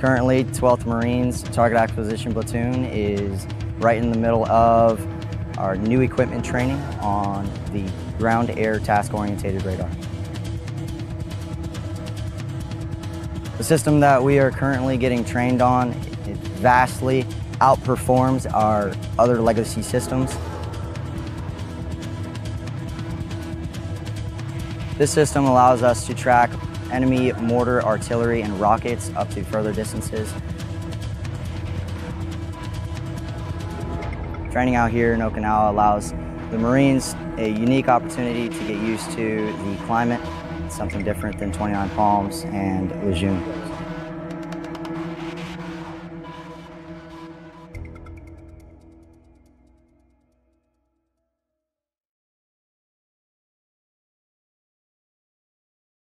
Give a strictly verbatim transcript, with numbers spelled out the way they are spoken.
Currently, twelfth Marines Target Acquisition Platoon is right in the middle of our new equipment training on the ground-air task-oriented radar. The system that we are currently getting trained on, it vastly outperforms our other legacy systems. This system allows us to track enemy mortar, artillery, and rockets up to further distances. Training out here in Okinawa allows the Marines a unique opportunity to get used to the climate, something different than twenty-nine Palms and Lejeune.